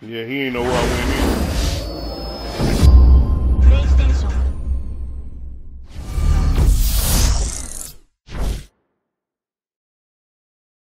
Yeah, he ain't know where I went in.